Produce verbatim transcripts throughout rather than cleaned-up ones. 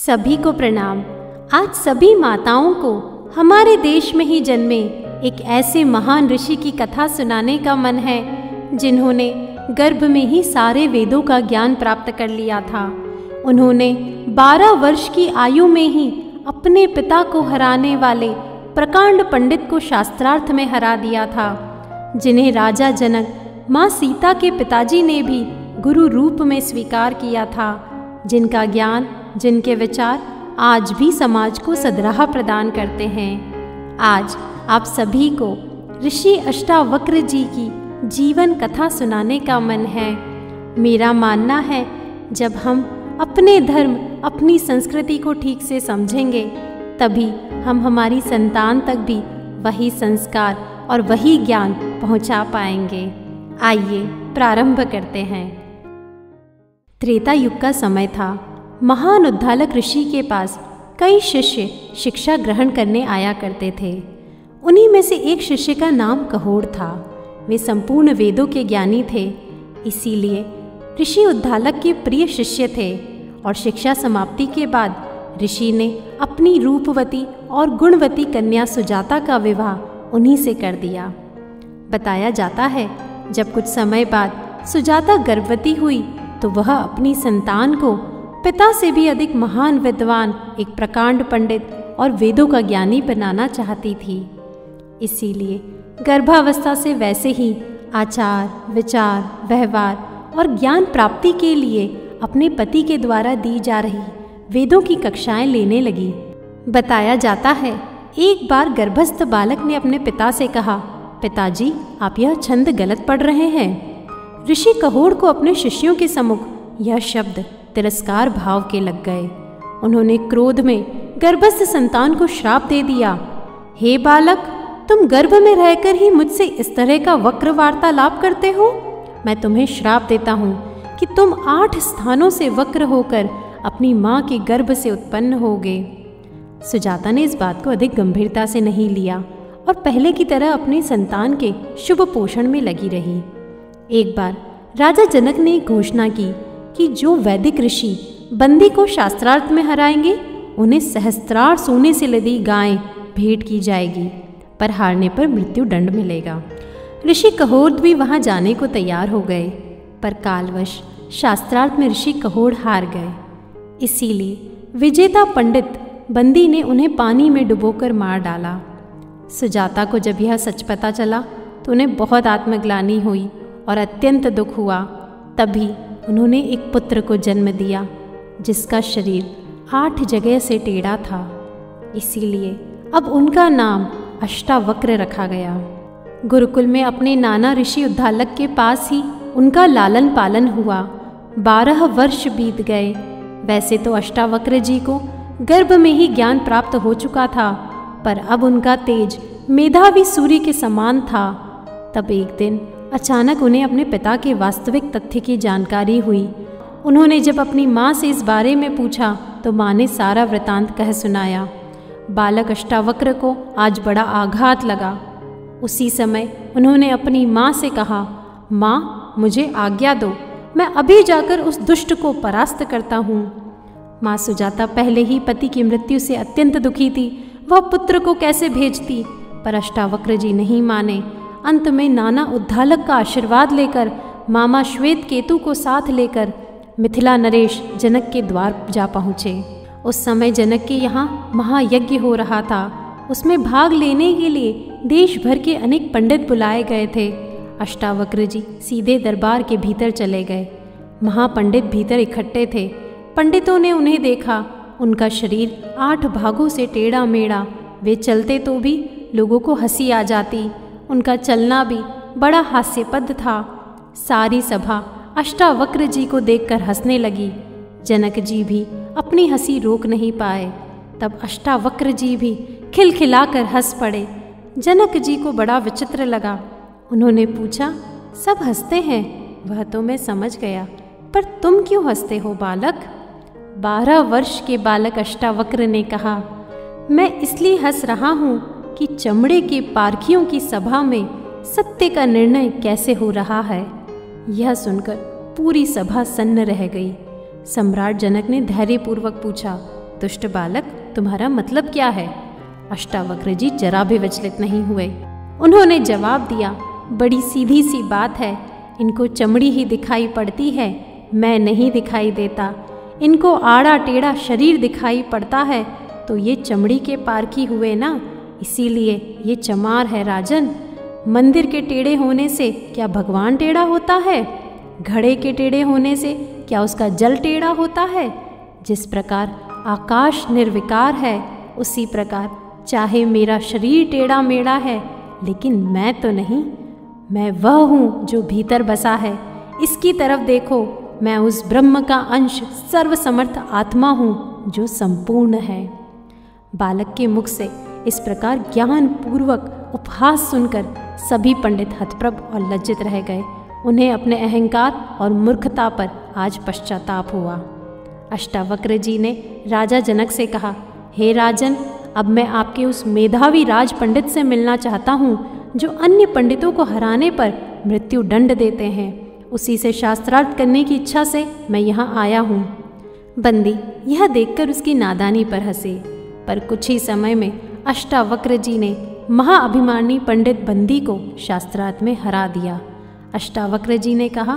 सभी को प्रणाम। आज सभी माताओं को हमारे देश में ही जन्मे एक ऐसे महान ऋषि की कथा सुनाने का मन है जिन्होंने गर्भ में ही सारे वेदों का ज्ञान प्राप्त कर लिया था। उन्होंने बारह वर्ष की आयु में ही अपने पिता को हराने वाले प्रकांड पंडित को शास्त्रार्थ में हरा दिया था, जिन्हें राजा जनक माँ सीता के पिताजी ने भी गुरु रूप में स्वीकार किया था, जिनका ज्ञान, जिनके विचार आज भी समाज को सदराह प्रदान करते हैं। आज आप सभी को ऋषि अष्टावक्र जी की जीवन कथा सुनाने का मन है। मेरा मानना है, जब हम अपने धर्म, अपनी संस्कृति को ठीक से समझेंगे, तभी हम हमारी संतान तक भी वही संस्कार और वही ज्ञान पहुंचा पाएंगे। आइए प्रारंभ करते हैं। त्रेता युग का समय था। महान उद्धालक ऋषि के पास कई शिष्य शिक्षा ग्रहण करने आया करते थे। उन्हीं में से एक शिष्य का नाम कहोड़ था। वे संपूर्ण वेदों के ज्ञानी थे, इसीलिए ऋषि उद्धालक के प्रिय शिष्य थे। और शिक्षा समाप्ति के बाद ऋषि ने अपनी रूपवती और गुणवती कन्या सुजाता का विवाह उन्हीं से कर दिया। बताया जाता है, जब कुछ समय बाद सुजाता गर्भवती हुई तो वह अपनी संतान को पिता से भी अधिक महान विद्वान, एक प्रकांड पंडित और वेदों का ज्ञानी बनाना चाहती थी। इसीलिए गर्भावस्था से वैसे ही आचार, विचार, व्यवहार और ज्ञान प्राप्ति के लिए अपने पति के द्वारा दी जा रही वेदों की कक्षाएं लेने लगी। बताया जाता है, एक बार गर्भस्थ बालक ने अपने पिता से कहा, पिताजी, आप यह छंद गलत पढ़ रहे हैं। ऋषि कहोड़ को अपने शिष्यों के सम्मुख यह शब्द तिरस्कार भाव के लग गए। उन्होंने क्रोध में गर्भस्थ संतान को श्राप दे दिया, हे बालक, तुम गर्भ में रहकर ही मुझसे इस तरह का वक्र वार्तालाप करते हो। मैं तुम्हें श्राप देता हूँ कि तुम आठ स्थानों से वक्र होकर अपनी माँ के गर्भ से उत्पन्न होगे। सुजाता ने इस बात को अधिक गंभीरता से नहीं लिया और पहले की तरह अपने संतान के शुभ पोषण में लगी रही। एक बार राजा जनक ने घोषणा की कि जो वैदिक ऋषि बंदी को शास्त्रार्थ में हराएंगे, उन्हें सहस्त्रार सोने से लदी गायें भेंट की जाएगी, पर हारने पर मृत्यु दंड मिलेगा। ऋषि कहोड़ भी वहां जाने को तैयार हो गए, पर कालवश शास्त्रार्थ में ऋषि कहोड़ हार गए। इसीलिए विजेता पंडित बंदी ने उन्हें पानी में डुबोकर मार डाला। सुजाता को जब यह सच पता चला तो उन्हें बहुत आत्मग्लानि हुई और अत्यंत दुख हुआ। तभी उन्होंने एक पुत्र को जन्म दिया, जिसका शरीर आठ जगह से टेढ़ा था। इसीलिए अब उनका नाम अष्टावक्र रखा गया। गुरुकुल में अपने नाना ऋषि उद्धालक के पास ही उनका लालन पालन हुआ। बारह वर्ष बीत गए। वैसे तो अष्टावक्र जी को गर्भ में ही ज्ञान प्राप्त हो चुका था, पर अब उनका तेज मेधावी सूर्य के समान था। तब एक दिन अचानक उन्हें अपने पिता के वास्तविक तथ्य की जानकारी हुई। उन्होंने जब अपनी माँ से इस बारे में पूछा तो माँ ने सारा वृतांत कह सुनाया। बालक अष्टावक्र को आज बड़ा आघात लगा। उसी समय उन्होंने अपनी माँ से कहा, माँ, मुझे आज्ञा दो, मैं अभी जाकर उस दुष्ट को परास्त करता हूँ। माँ सुजाता पहले ही पति की मृत्यु से अत्यंत दुखी थी। वह पुत्र को कैसे भेजती, पर अष्टावक्र जी नहीं माने। अंत में नाना उद्धालक का आशीर्वाद लेकर मामा श्वेत केतु को साथ लेकर मिथिला नरेश जनक के द्वार जा पहुँचे। उस समय जनक के यहाँ महायज्ञ हो रहा था। उसमें भाग लेने के लिए देश भर के अनेक पंडित बुलाए गए थे। अष्टावक्र जी सीधे दरबार के भीतर चले गए। महापंडित भीतर इकट्ठे थे। पंडितों ने उन्हें देखा। उनका शरीर आठ भागों से टेढ़ा मेढ़ा। वे चलते तो भी लोगों को हंसी आ जाती। उनका चलना भी बड़ा हास्यपद था। सारी सभा अष्टावक्र जी को देखकर हंसने लगी। जनक जी भी अपनी हंसी रोक नहीं पाए। तब अष्टावक्र जी भी खिलखिलाकर हंस पड़े। जनक जी को बड़ा विचित्र लगा। उन्होंने पूछा, सब हंसते हैं, वह तो मैं समझ गया, पर तुम क्यों हंसते हो बालक? बारह वर्ष के बालक अष्टावक्र ने कहा, मैं इसलिए हंस रहा हूँ कि चमड़े के पारखियों की सभा में सत्य का निर्णय कैसे हो रहा है। यह सुनकर पूरी सभा सन्न रह गई। सम्राट जनक ने धैर्यपूर्वक पूछा, दुष्ट बालक, तुम्हारा मतलब क्या है? अष्टावक्र जी जरा भी विचलित नहीं हुए। उन्होंने जवाब दिया, बड़ी सीधी सी बात है, इनको चमड़ी ही दिखाई पड़ती है, मैं नहीं दिखाई देता। इनको आड़ा टेढ़ा शरीर दिखाई पड़ता है तो ये चमड़ी के पारखी हुए ना, इसीलिए ये चमार है राजन। मंदिर के टेढ़े होने से क्या भगवान टेढ़ा होता है? घड़े के टेढ़े होने से क्या उसका जल टेढ़ा होता है? जिस प्रकार आकाश निर्विकार है, उसी प्रकार चाहे मेरा शरीर टेढ़ा मेढ़ा है, लेकिन मैं तो नहीं। मैं वह हूँ जो भीतर बसा है। इसकी तरफ देखो, मैं उस ब्रह्म का अंश सर्वसमर्थ आत्मा हूँ जो संपूर्ण है। बालक के मुख से इस प्रकार ज्ञान पूर्वक उपहास सुनकर सभी पंडित हतप्रभ और लज्जित रह गए। उन्हें अपने अहंकार और मूर्खता पर आज पश्चाताप हुआ। अष्टावक्र जी ने राजा जनक से कहा, हे राजन, अब मैं आपके उस मेधावी राज पंडित से मिलना चाहता हूँ जो अन्य पंडितों को हराने पर मृत्यु दंड देते हैं। उसी से शास्त्रार्थ करने की इच्छा से मैं यहाँ आया हूँ। बंदी यह देखकर उसकी नादानी पर हंसे, पर कुछ ही समय में अष्टावक्र जी ने महाअभिमानी पंडित बंदी को शास्त्रार्थ में हरा दिया। अष्टावक्र जी ने कहा,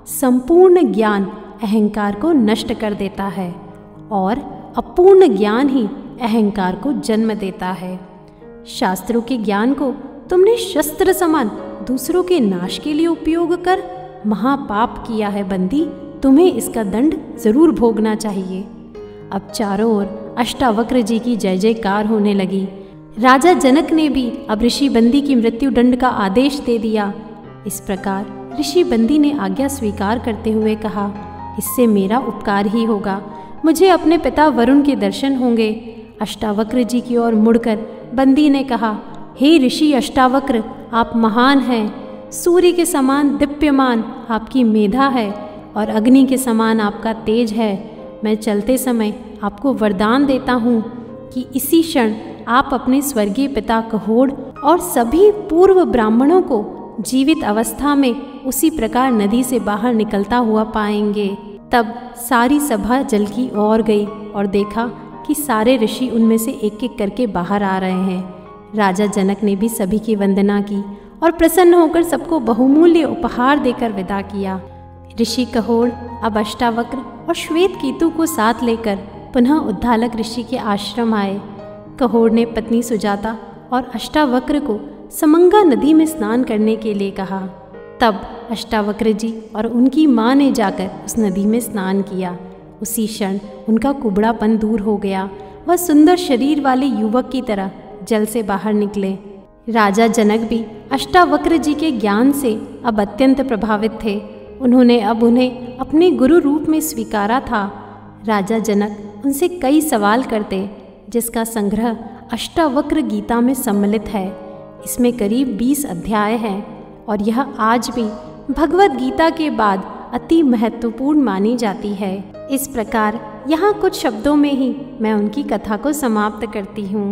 संपूर्ण ज्ञान अहंकार को नष्ट कर देता है और अपूर्ण ज्ञान ही अहंकार को जन्म देता है। शास्त्रों के ज्ञान को तुमने शस्त्र समान दूसरों के नाश के लिए उपयोग कर महापाप किया है बंदी, तुम्हें इसका दंड जरूर भोगना चाहिए। अब चारों ओर अष्टावक्र जी की जय जयकार होने लगी। राजा जनक ने भी अब ऋषि बंदी की मृत्यु दंड का आदेश दे दिया। इस प्रकार ऋषि बंदी ने आज्ञा स्वीकार करते हुए कहा, इससे मेरा उपकार ही होगा, मुझे अपने पिता वरुण के दर्शन होंगे। अष्टावक्र जी की ओर मुड़कर बंदी ने कहा, हे ऋषि अष्टावक्र, आप महान हैं। सूर्य के समान दीप्यमान आपकी मेधा है और अग्नि के समान आपका तेज है। मैं चलते समय आपको वरदान देता हूँ कि इसी क्षण आप अपने स्वर्गीय पिता कहोड़ और सभी पूर्व ब्राह्मणों को जीवित अवस्था में उसी प्रकार नदी से बाहर निकलता हुआ पाएंगे। तब सारी सभा जल की ओर गई और देखा कि सारे ऋषि उनमें से एक एक करके बाहर आ रहे हैं। राजा जनक ने भी सभी की वंदना की और प्रसन्न होकर सबको बहुमूल्य उपहार देकर विदा किया। ऋषि कहोड़ अब अष्टावक्र और श्वेत केतु को साथ लेकर पुनः उद्दालक ऋषि के आश्रम आए। कहोड़ ने पत्नी सुजाता और अष्टावक्र को समंगा नदी में स्नान करने के लिए कहा। तब अष्टावक्र जी और उनकी माँ ने जाकर उस नदी में स्नान किया। उसी क्षण उनका कुबड़ापन दूर हो गया। वह सुंदर शरीर वाले युवक की तरह जल से बाहर निकले। राजा जनक भी अष्टावक्र जी के ज्ञान से अब अत्यंत प्रभावित थे। उन्होंने अब उन्हें अपने गुरु रूप में स्वीकारा था। राजा जनक उनसे कई सवाल करते, जिसका संग्रह अष्टावक्र गीता में सम्मिलित है। इसमें करीब बीस अध्याय हैं और यह आज भी भगवत गीता के बाद अति महत्वपूर्ण मानी जाती है। इस प्रकार यहाँ कुछ शब्दों में ही मैं उनकी कथा को समाप्त करती हूँ।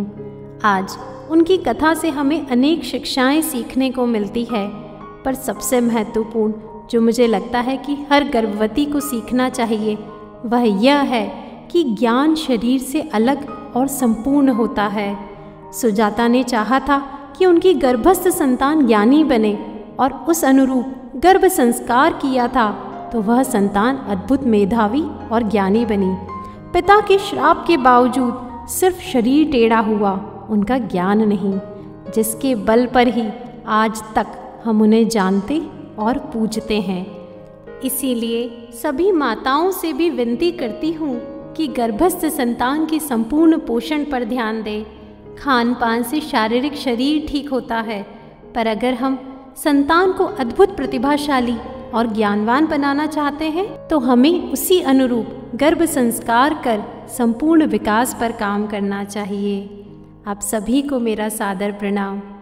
आज उनकी कथा से हमें अनेक शिक्षाएं सीखने को मिलती है, पर सबसे महत्वपूर्ण जो मुझे लगता है कि हर गर्भवती को सीखना चाहिए वह यह है कि ज्ञान शरीर से अलग और संपूर्ण होता है। सुजाता ने चाहा था कि उनकी गर्भस्थ संतान ज्ञानी बने और उस अनुरूप गर्भ संस्कार किया था तो वह संतान अद्भुत मेधावी और ज्ञानी बनी। पिता के श्राप के बावजूद सिर्फ शरीर टेढ़ा हुआ, उनका ज्ञान नहीं, जिसके बल पर ही आज तक हम उन्हें जानते और पूजते हैं। इसीलिए सभी माताओं से भी विनती करती हूँ कि गर्भस्थ संतान के संपूर्ण पोषण पर ध्यान दें। खान पान से शारीरिक शरीर ठीक होता है, पर अगर हम संतान को अद्भुत प्रतिभाशाली और ज्ञानवान बनाना चाहते हैं तो हमें उसी अनुरूप गर्भ संस्कार कर संपूर्ण विकास पर काम करना चाहिए। आप सभी को मेरा सादर प्रणाम।